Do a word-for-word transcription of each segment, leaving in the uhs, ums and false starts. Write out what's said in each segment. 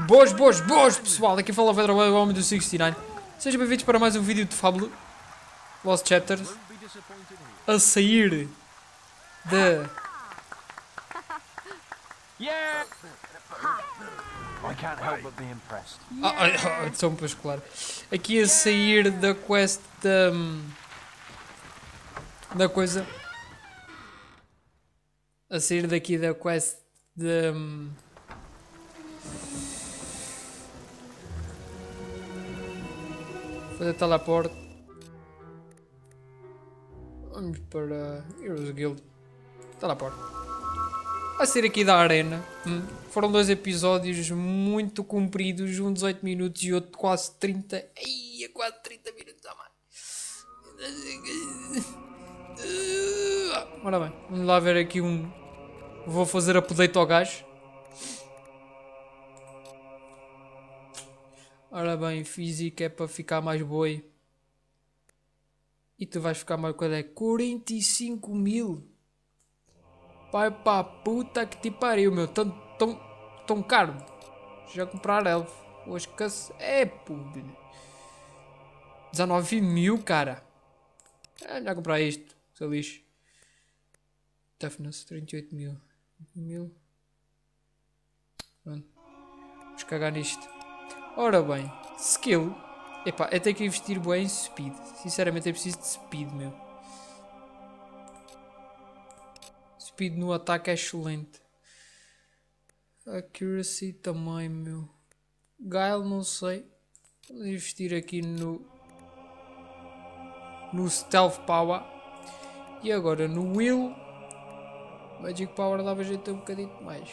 Boas, boas, boas, pessoal. Aqui fala o Vedra, o homem do sessenta e nove. Sejam bem-vindos para mais um vídeo de Fábula Lost Chapters. A sair da... Ah, ah, ah, só um pouco claro. Aqui a sair da quest da... Da coisa... A sair daqui da quest da... Fazer teleporte. Vamos para Heroes Guild. Teleporte. A sair aqui da arena. Hum. Foram dois episódios muito compridos. Um dezoito minutos e outro quase trinta. Ai, quase trinta minutos. Oh, ora bem, vamos lá ver aqui um... Vou fazer update ao gajo. Ora bem, física é para ficar mais boi. E tu vais ficar mais... Qual é? quarenta e cinco mil. Pai pá, puta que te pariu, meu. Tão, tão, tão caro. Já comprar elfo. Hoje que... É, pô. dezanove mil, cara. É, já comprar isto. Seu lixo. Toughness, trinta e oito mil. mil. Pronto. Vamos cagar nisto. Ora bem, skill. Epá, eu tenho que investir bem em speed. Sinceramente, é preciso de speed, meu. Speed no ataque é excelente. Accuracy também, meu. Guile, não sei. Vamos investir aqui no... No Stealth Power. E agora no Will. Magic Power dava jeito a um bocadinho mais.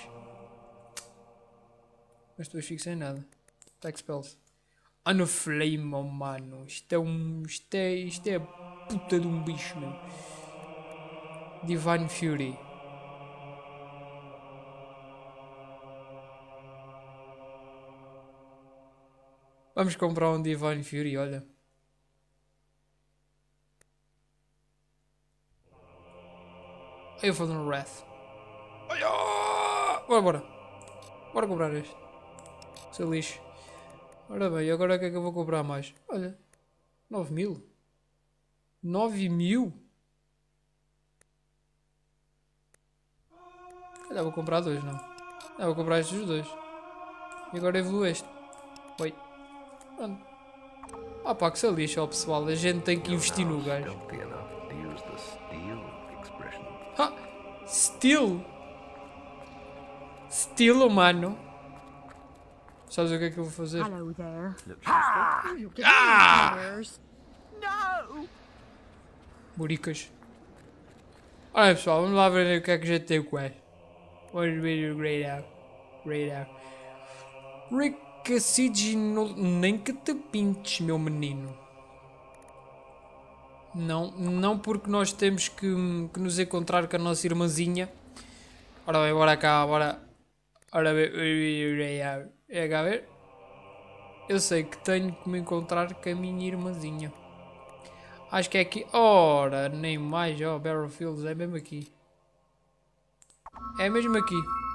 Mas depois fico sem nada. Attack Spells. Ah, no Flame, oh, mano. Isto é um... Isto é... Isto é a puta de um bicho, meu. Divine Fury. Vamos comprar um Divine Fury, olha. Aí eu vou fazer um Wrath. Bora, bora. Bora comprar este. Seu lixo. Ora bem, agora o que é que eu vou comprar mais? Olha. nove mil. nove mil? Olha, vou comprar dois, não. Ah, vou comprar estes dois. E agora evoluo este. Oi. Pronto. Ah pá, que se lixa, ó, pessoal. A gente tem que investir no gajo. Ah! Steel! Steel, mano. Sabes o que é que eu vou fazer? Hello there. Ah! No! Buricas. Olha pessoal, vamos lá ver o que é que a gente tem com ela. Vamos ver o Grey Out. Grey Out. Rick Sigino. Nem que te pintes, meu menino. Não, não porque nós temos que, que nos encontrar com a nossa irmãzinha. Ora bem, bora cá, bora. Ora bem, é cá ver. Eu sei que tenho que me encontrar com a minha irmãzinha. Acho que é aqui. Ora, nem mais, ó, oh, Barrowfields, é mesmo aqui. É mesmo aqui.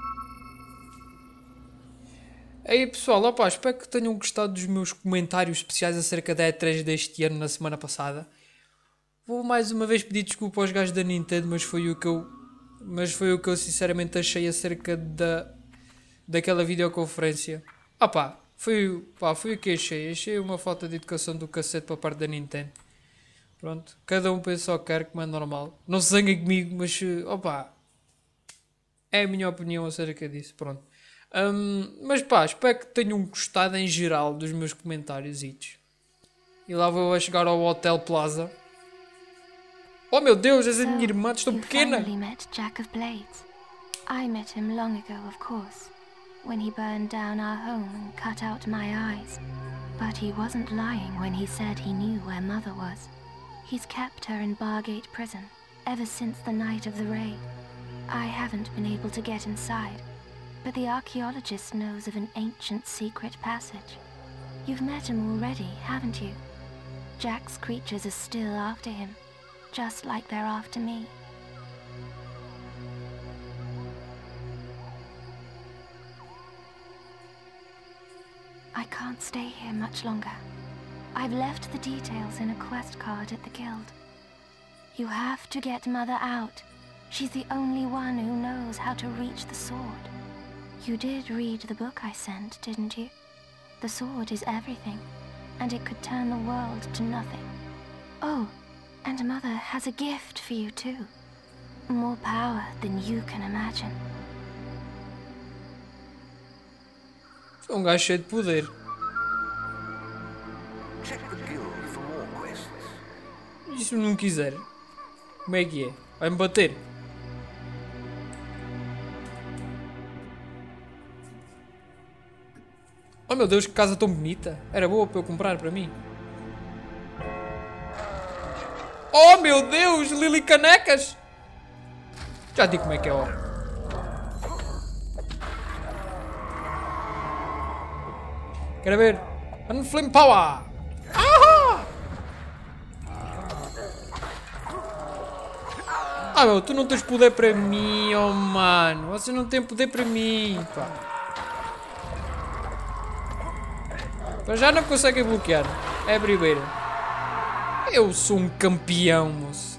Aí pessoal, opa, espero que tenham gostado dos meus comentários especiais acerca da E três deste ano na semana passada. Vou mais uma vez pedir desculpa aos gajos da Nintendo, mas foi o que eu, mas foi o que eu sinceramente achei acerca da, daquela videoconferência. Opa, foi, pá, foi o que achei. Achei uma falta de educação do cacete para a parte da Nintendo. Pronto, cada um pensa o que quer, como é normal. Não se zanguem comigo, mas opa, é a minha opinião acerca disso, pronto. Um, mas pá, espero que tenham gostado em geral dos meus comentários. E lá vou a chegar ao Hotel Plaza. Oh meu Deus, és a minha irmã, estou pequena! You met Jack of Blades. I met him long ago, of course, when he burned down our home and cut out my eyes. But he wasn't lying when he said he knew where Mother was. He's kept her in Bargate Prison ever since the night of the raid. I haven't been able to get inside, but the archaeologist knows of an ancient secret passage. You've met him already, haven't you? Jack's creatures are still after him, just like they're after me. I can't stay here much longer. I've left the details in a quest card at the guild. You have to get Mother out. She's the only one who knows how to reach the sword. You did read the book I sent, didn't you? The sword is everything, and it could turn the world to nothing. Oh, and Mother has a gift for you too. More power than you can imagine. É um gajo cheio de poder. Check the guild for more quests. E se não quiser? Como é que é? Vai-me bater? Oh meu Deus, que casa tão bonita. Era boa para eu comprar para mim. Oh meu Deus, Lili Canecas. Já digo como é que é, ó. Quero ver. Unflame Power. Ah! Ah meu, tu não tens poder para mim, oh mano. Você não tem poder para mim, pá. Mas já não conseguem bloquear. É a primeira. Eu sou um campeão, moço.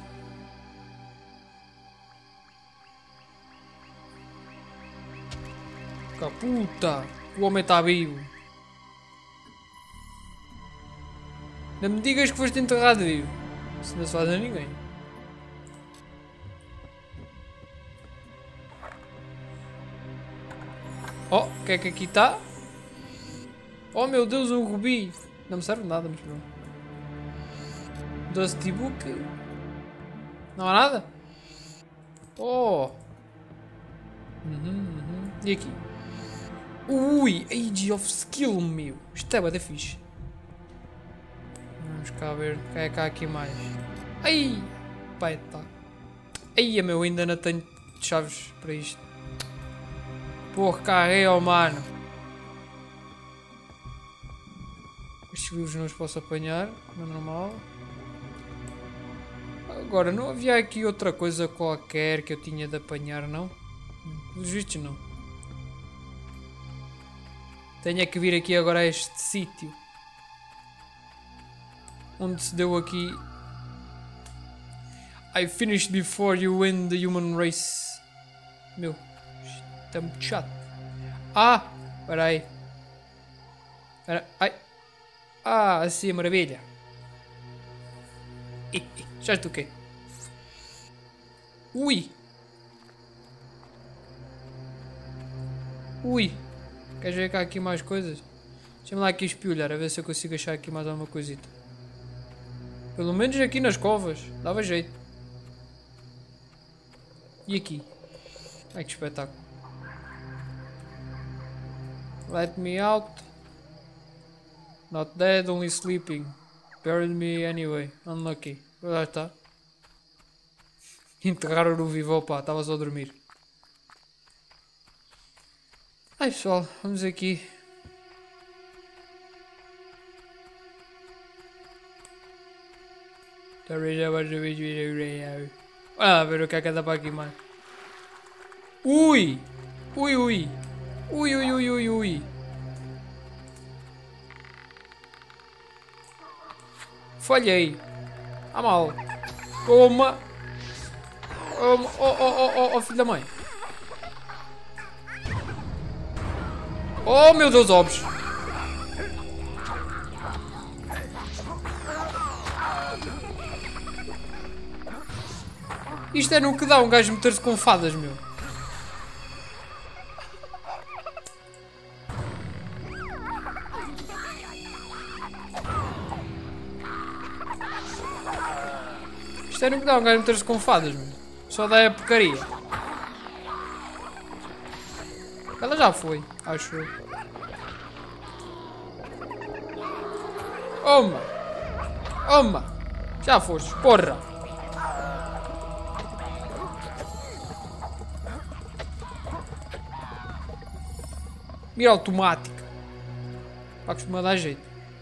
Caputa. O homem está vivo. Não me digas que foste enterrado vivo. Isso não se faz a ninguém. Oh, o que é que aqui está? Oh meu Deus, um rubi. Não me serve de nada, mas pronto. Dusty Book. Não há nada? Oh. Uhum, uhum. E aqui? Ui, Age of Skill, meu. Isto é bada fixe. Vamos cá ver. O que é que há aqui mais? Ai! Pai, tá. Ai, meu, ainda não tenho chaves para isto. Porra, carrega, mano. Estes vivos não os posso apanhar, não é normal. Agora, não havia aqui outra coisa qualquer que eu tinha de apanhar, não? Pelos vistos, não. Tenho é que vir aqui agora a este sítio. Onde se deu aqui... I finished before you win the human race. Meu, está muito chato. Ah, espera aí. Espera, ai. Ah, assim, maravilha. Ih, ih, já estou o quê? Ui. Ui. Queres ver cá aqui mais coisas? Deixa-me lá aqui espiolhar, a ver se eu consigo achar aqui mais alguma coisita. Pelo menos aqui nas covas. Dava jeito. E aqui? Ai, que espetáculo. Let me out. Not dead, only sleeping. Buried me anyway. Unlucky. Lá está. Enterraram-no vivo, pá. Estava só a dormir. Ai pessoal, vamos aqui. Ah, ver o que é que dá para aqui, mano. Ui! Ui, ui! Ui, ui, ui, ui, ui! Falhei! Ah, mal! Toma! Toma! Oh, oh, oh, oh, oh, filho da mãe! Oh, meu Deus, obs! Isto é no que dá um gajo meter-se com fadas, meu. Isto é no que dá um gajo meter-se com fadas, meu. Só dá a porcaria. Ela já foi, acho eu. Oma! Oma! Já foste, porra! Mira automática. Para costuma dar jeito.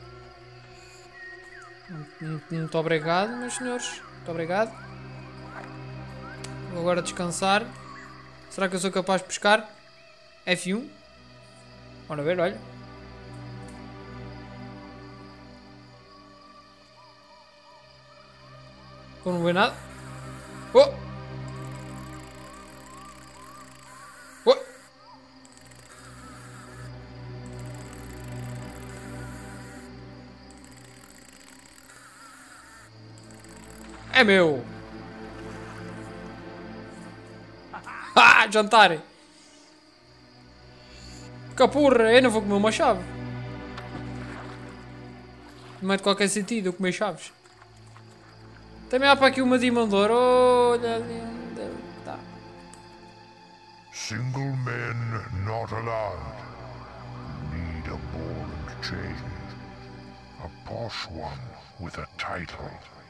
Muito obrigado, meus senhores. Muito obrigado. Vou agora descansar. Será que eu sou capaz de pescar? F um. Bora ver, olha. Ou não vê nada. Oh! Oh! É meu! Ah, jantar! Capurra, eu não vou comer uma chave. Não é de qualquer sentido eu comer chaves. Também há para aqui uma dimandora. Olha ali onde ele está. Single men not allowed. Need a ball and chain. A posh one with a title.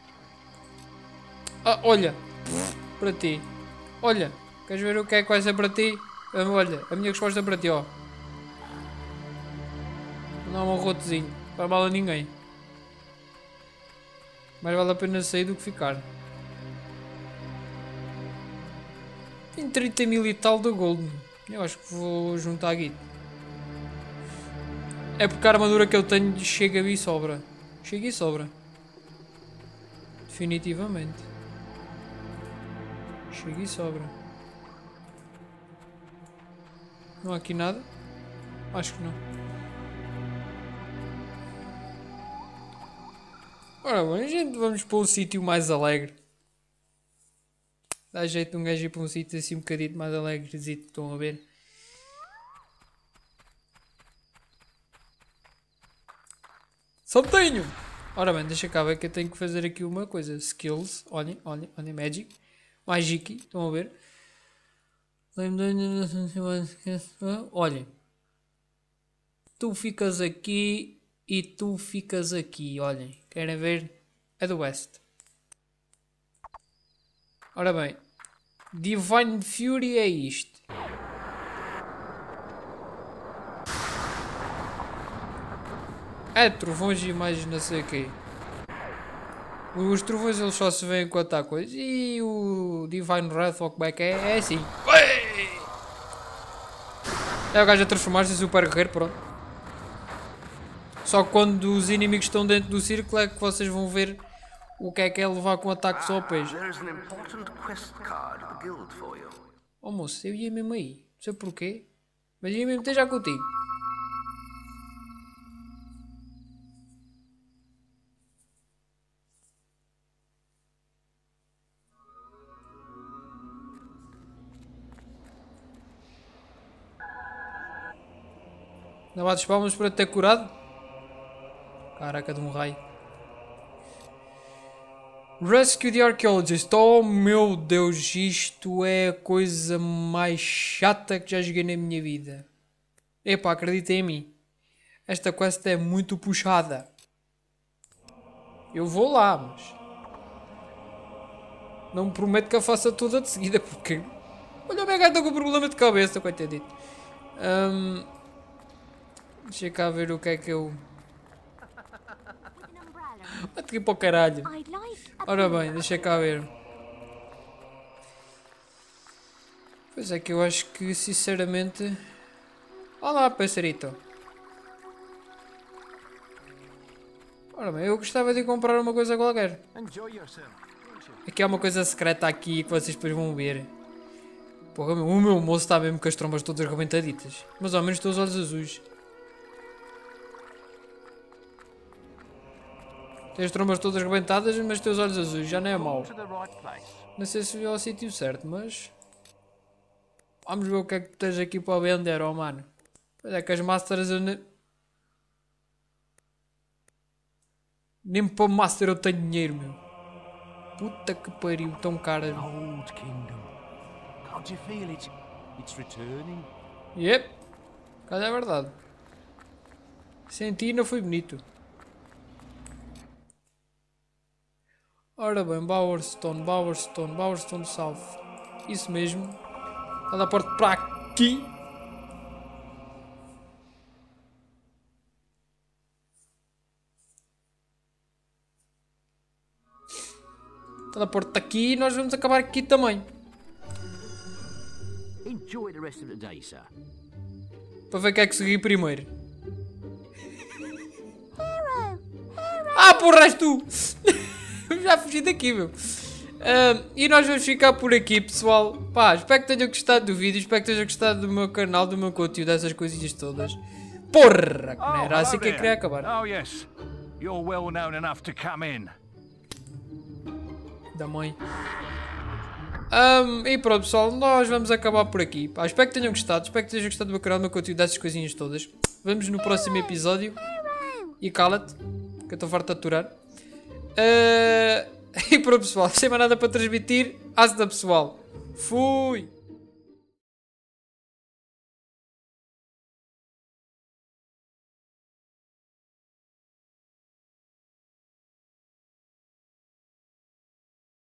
Ah, olha. Para ti. Olha. Queres ver o que é que vai ser para ti? Ah, olha. A minha resposta é para ti, ó. Não dá um rotezinho. Não vai mal a ninguém. Mais vale a pena sair do que ficar. Tem trinta mil e tal de gold. Eu acho que vou juntar a guita. É porque a armadura que eu tenho chega e sobra. Chega e sobra. Definitivamente. Chega e sobra. Não há aqui nada? Acho que não. Ora bem, gente, vamos para um sítio mais alegre. Dá jeito de um gajo ir para um sítio assim um bocadinho mais alegre, estão a ver? Saltinho! Ora bem, deixa cá ver que eu tenho que fazer aqui uma coisa. Skills, olhem, olhem, olhem, Magic. Magic, estão a ver? Olhem. Tu ficas aqui e tu ficas aqui, olhem. Querem ver? É do West. Ora bem. Divine Fury é isto. É trovões e mais não sei o quê. Os trovões eles só se veem enquanto há coisa. E o Divine Wrath ou como é que é? É assim. É o gajo a transformar-se em super guerreiro, pronto. Só que quando os inimigos estão dentro do círculo é que vocês vão ver o que é que é levar com ataques ao peixe. Oh moço, eu ia mesmo aí. Não sei porquê. Mas ia mesmo ter já contigo. Não bates palmas para te ter curado? Caraca de um raio. Rescue the Archaeologist. Oh meu Deus, isto é a coisa mais chata que já joguei na minha vida. Epá, acreditem em mim. Esta quest é muito puxada. Eu vou lá, mas... não me prometo que a faça toda de seguida, porque... olha o meu gato com problema de cabeça, coitadito. Um... Deixa cá ver o que é que eu... vai aqui para o caralho. Ora bem, deixa cá ver. Pois é que eu acho que sinceramente... olá, passarinho. Ora bem, eu gostava de comprar uma coisa qualquer. Aqui há uma coisa secreta aqui que vocês depois vão ver. Porra, o meu moço está mesmo com as trombas todas rebentaditas. Mas ao menos tem os olhos azuis. Tem as trombas todas rebentadas, mas tem os olhos azuis. Já não é mau. Não sei se viu ao sítio certo, mas... vamos ver o que é que tens aqui para vender, ó oh, mano. Pois é que as Masters... eu ne... nem para Master eu tenho dinheiro, meu. Puta que pariu, tão caras. Old Kingdom. Can't you feel it? It's returning. Yep. Cara, é verdade. Senti e não foi bonito. Ora bem, Bowerstone, Bowerstone, Bowerstone South. Isso mesmo. Está da porta para aqui. Está da porta aqui e nós vamos acabar aqui também. Enjoy the rest of the day, sir. Para ver quem é que segui primeiro. Ah, porra, és tu! Já fugi daqui, meu. Um, e nós vamos ficar por aqui, pessoal. Pá, espero que tenham gostado do vídeo. Espero que tenham gostado do meu canal, do meu conteúdo, dessas coisinhas todas. Porra, que não era assim que eu queria acabar. Oh yes, you're well known enough to come in. Da mãe. Um, e pronto, pessoal, nós vamos acabar por aqui. Pá, espero que tenham gostado. Espero que tenham gostado do meu canal, do meu conteúdo, dessas coisinhas todas. Vemos no próximo episódio. E cala-te, que eu estou farto de aturar. Uh, e pronto, pessoal, sem mais nada para transmitir. Asa, pessoal. Fui!